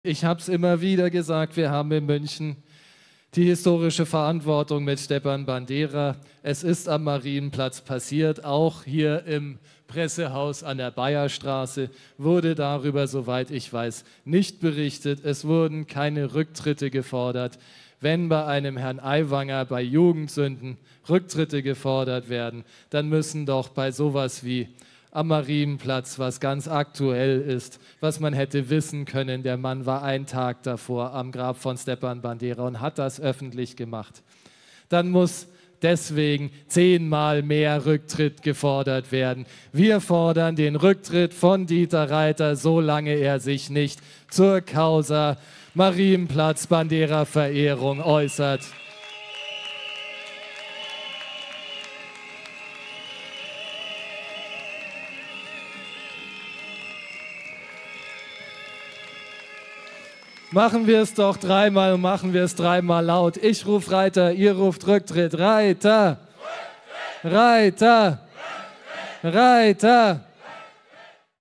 Ich habe es immer wieder gesagt, wir haben in München die historische Verantwortung mit Stepan Bandera. Es ist am Marienplatz passiert, auch hier im Pressehaus an der Bayerstraße wurde darüber, soweit ich weiß, nicht berichtet. Es wurden keine Rücktritte gefordert. Wenn bei einem Herrn Aiwanger bei Jugendsünden Rücktritte gefordert werden, dann müssen doch bei sowas wie am Marienplatz, was ganz aktuell ist, was man hätte wissen können. Der Mann war einen Tag davor am Grab von Stepan Bandera und hat das öffentlich gemacht. Dann muss deswegen 10-mal mehr Rücktritt gefordert werden. Wir fordern den Rücktritt von Dieter Reiter, solange er sich nicht zur Causa Marienplatz Bandera-Verehrung äußert. Machen wir es doch dreimal und machen wir es dreimal laut. Ich rufe Reiter, ihr ruft Rücktritt. Reiter! Reiter! Reiter!